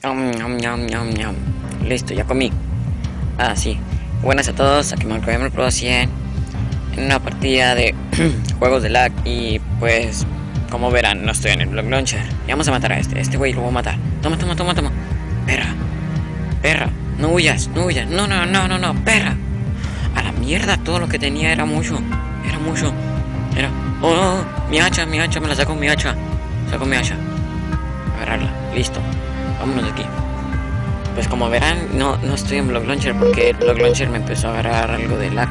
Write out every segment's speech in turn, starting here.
Listo, ya comí. Ah, sí. Buenas a todos, aquí Marco Pro 100 en una partida de juegos de lag. Y pues, como verán, no estoy en el Block Launcher. Y vamos a matar a este güey lo voy a matar. Toma. Perra, no huyas, no, perra. A la mierda, todo lo que tenía era mucho. Oh, mi hacha, me la saco mi hacha. Agarrarla, listo. Vámonos de aquí. Pues como verán, no estoy en Block Launcher porque el Block Launcher me empezó a agarrar algo de lag.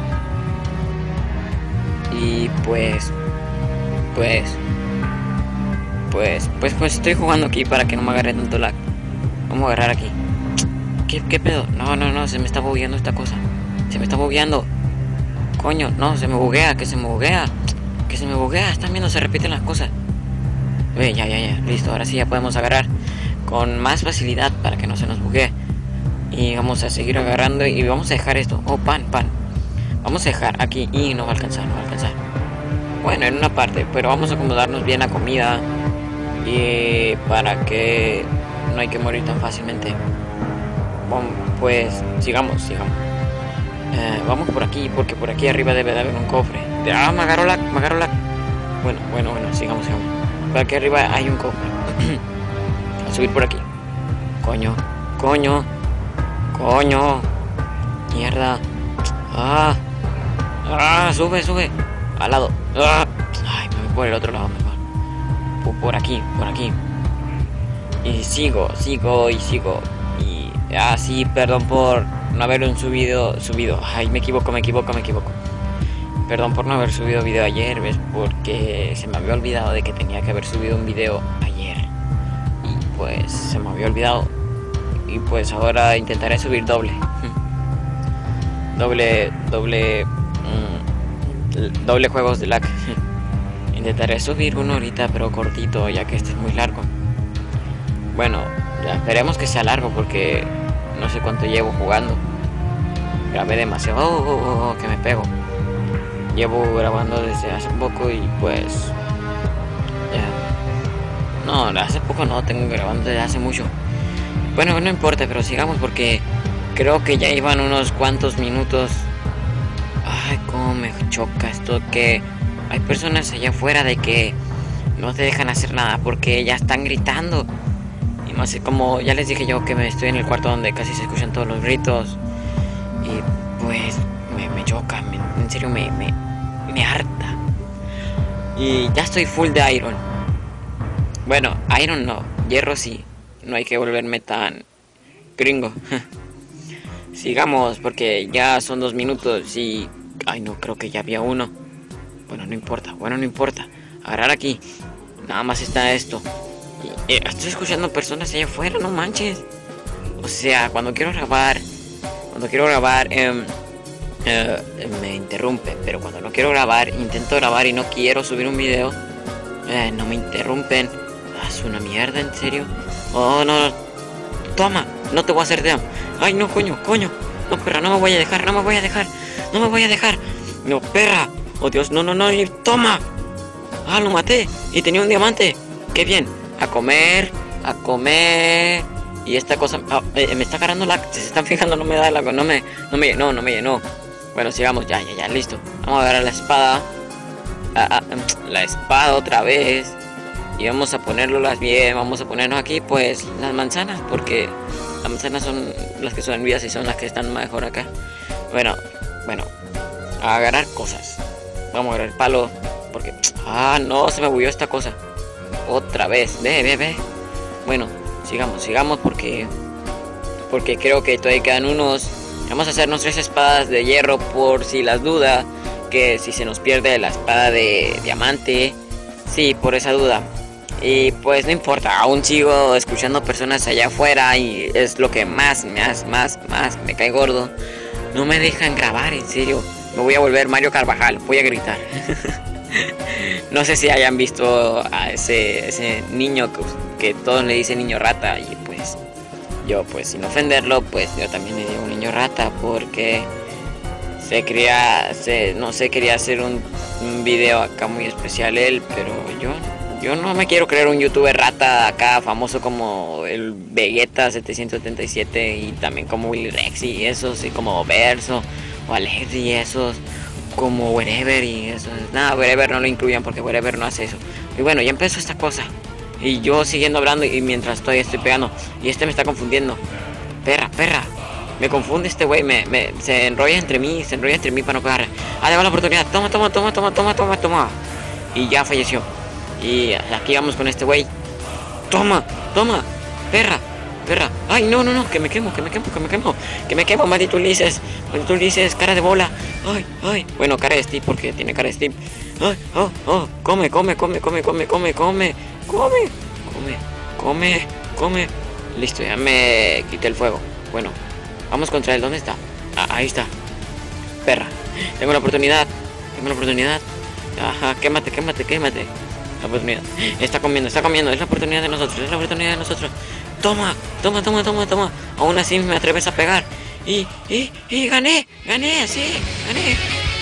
Y pues estoy jugando aquí para que no me agarre tanto lag. Vamos a agarrar aquí. ¿Qué pedo? No, se me está bugueando esta cosa. Se me está bugueando. Coño, no, se me buguea, que se me buguea. Están viendo, se repiten las cosas. Ya, listo, ahora sí ya podemos agarrar con más facilidad para que no se nos buguee. Y vamos a seguir agarrando y vamos a dejar esto. Oh, pan. Vamos a dejar aquí y no va a alcanzar. Bueno, en una parte, pero vamos a acomodarnos bien la comida y para que no hay que morir tan fácilmente. Bueno, pues sigamos. Vamos por aquí, porque por aquí arriba debe de haber un cofre. Me agarro lag. Bueno, sigamos. Por aquí arriba hay un cofre. A subir por aquí. Coño. Mierda. Sube. Al lado. Ay, me voy por el otro lado mejor. Por aquí. Y sigo. Y sí, perdón por no haber subido. Ay, me equivoco. Perdón por no haber subido video ayer, ¿ves? Porque se me había olvidado de que tenía que haber subido un video ayer. Y pues se me había olvidado. Y pues ahora intentaré subir doble juegos de lag. Intentaré subir uno ahorita, pero cortito, ya que este es muy largo. Bueno, ya esperemos que sea largo porque no sé cuánto llevo jugando. Grabé demasiado. Que me pego. Llevo grabando desde hace poco y pues no, hace poco no, tengo grabando desde hace mucho. Bueno, no importa, pero sigamos porque creo que ya iban unos cuantos minutos. Ay, cómo me choca esto, que hay personas allá afuera de que no te dejan hacer nada porque ya están gritando. Y no sé, como ya les dije yo que me estoy en el cuarto donde casi se escuchan todos los gritos. Y pues me choca, en serio me harta. Y ya estoy full de iron. Bueno, iron no, hierro sí. No hay que volverme tan gringo. Sigamos porque ya son 2 minutos y... Ay, no, creo que ya había uno. Bueno, no importa. Agarrar aquí. Nada más está esto. Estoy escuchando personas allá afuera, no manches. O sea, cuando quiero grabar me interrumpen. Pero cuando no quiero grabar, intento grabar y no quiero subir un video, no me interrumpen. Es una mierda, en serio. Oh, no. Toma, no te voy a hacer daño. Ay, no, coño. No, perra, no me voy a dejar. No, perra. Oh, Dios, no. Toma. Lo maté. Y tenía un diamante. Qué bien. A comer. Y esta cosa... me está agarrando lag. Si se están fijando, no me da lag. No me llenó. Bueno, sigamos. Ya, listo. Vamos a agarrar la espada. La espada otra vez. Y vamos a ponerlas bien. Vamos a ponernos aquí, pues, las manzanas. Porque las manzanas son las que son vidas y son las que están mejor acá. Bueno. A agarrar cosas. Vamos a agarrar el palo. Porque... no, se me bugueó esta cosa. Otra vez. Ve. Bueno, sigamos porque creo que todavía quedan unos. Vamos a hacernos 3 espadas de hierro por si las dudas. Que si se nos pierde la espada de diamante. Sí, por esa duda. Y pues no importa, aún sigo escuchando personas allá afuera y es lo que más me cae gordo. No me dejan grabar, en serio. Me voy a volver Mario Carvajal, voy a gritar. No sé si hayan visto a ese niño que todos le dicen niño rata. Y pues yo, pues sin ofenderlo, pues yo también le digo un niño rata porque quería hacer un video acá muy especial él, pero yo Yo no me quiero creer un youtuber rata acá famoso como el Vegeta 777 y también como Willy Rex y esos, y como Verso o Alex y esos, como Wherever y eso. Nada, Wherever no lo incluyan porque Wherever no hace eso. Y bueno, ya empezó esta cosa. Y yo siguiendo hablando y mientras estoy pegando. Y este me está confundiendo. Perra. Me confunde este güey, se enrolla entre mí para no pegarle. Ah, le va la oportunidad. Toma. Y ya falleció. Y aquí vamos con este güey. Toma. Perra. Ay, no, que me quemo. Maldito Ulises, cara de bola. Ay. Bueno, cara de Steve porque tiene cara de Steve. Ay, come. Listo, ya me quité el fuego. Bueno, vamos contra él. ¿Dónde está? Ahí está. Perra. Tengo la oportunidad. Ajá, quémate. La oportunidad. Está comiendo. Es la oportunidad de nosotros. Toma. Aún así me atreves a pegar. Y gané. Sí, gané.